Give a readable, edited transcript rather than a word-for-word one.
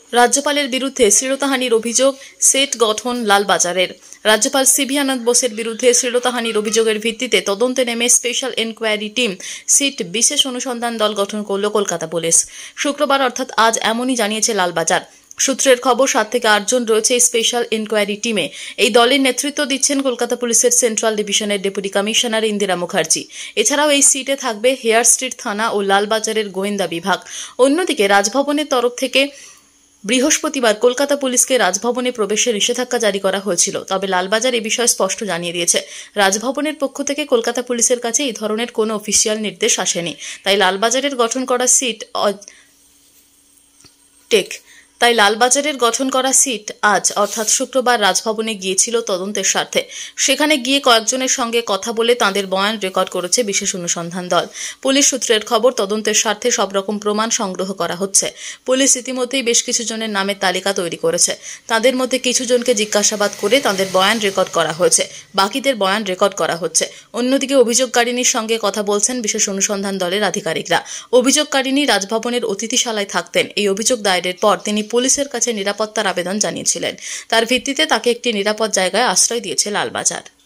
রাজ্যপালের বিরুদ্ধে শ্লীলতাহানির অভিযোগ, সেট গঠন লালবাজারের। রাজ্যপাল সিভি আনন্দ বোসের বিরুদ্ধে শ্লীলতাহানির অভিযোগের ভিত্তিতে তদন্তে নেমে স্পেশাল এনকোয়ারি টিম সিট বিশেষ অনুসন্ধান দল গঠন করল কলকাতা পুলিশ। শুক্রবার অর্থাৎ আজ এমনই জানিয়েছে লালবাজার। সূত্রের খবর 7 থেকে 8 জন রয়েছে এই স্পেশাল ইনকোয়ারি টিমে। এই দলের নেতৃত্ব দিচ্ছেন কলকাতা পুলিশের সেন্ট্রাল ডিভিশনের ডেপুটি কমিশনার ইন্দিরা মুখার্জি। এছাড়াও এই সিটে থাকবে হেয়ার স্ট্রিট থানা ও লালবাজারের গোয়েন্দা বিভাগ। অন্যদিকে রাজভবনের তরফ থেকে বৃহস্পতিবার কলকাতা পুলিশকে রাজভবনে প্রবেশের নিষেধাজ্ঞা জারি করা হয়েছিল। তবে লালবাজার এ বিষয়ে স্পষ্ট জানিয়ে দিয়েছে, রাজভবনের পক্ষ থেকে কলকাতা পুলিশের কাছে এই ধরনের কোনো অফিসিয়াল নির্দেশ আসেনি। তাই লালবাজারের গঠন করা সিট আজ অর্থাৎ শুক্রবার রাজভবনে গিয়েছিল তদন্তের স্বার্থে। সেখানে গিয়ে কয়েকজনের সঙ্গে কথা বলে তাঁদের বয়ান রেকর্ড করেছে বিশেষ অনুসন্ধান দল। পুলিশ সূত্রের খবর, তদন্তের স্বার্থে সব রকম প্রমাণ সংগ্রহ করা হচ্ছে। পুলিশ ইতিমধ্যেই বেশ কিছু জনের নামের তালিকা তৈরি করেছে। তাদের মধ্যে কিছু জনকে জিজ্ঞাসাবাদ করে তাদের বয়ান রেকর্ড করা হয়েছে, বাকিদের বয়ান রেকর্ড করা হচ্ছে। অন্যদিকে অভিযোগকারিনীর সঙ্গে কথা বলছেন বিশেষ অনুসন্ধান দলের আধিকারিকরা। অভিযোগকারিনী রাজভবনের অতিথিশালায় থাকতেন। এই অভিযোগ দায়েরের পর তিনি পুলিশের কাছে নিরাপত্তার আবেদন জানিয়েছিলেন। তার ভিত্তিতে তাকে একটি নিরাপদ জায়গায় আশ্রয় দিয়েছে লালবাজার।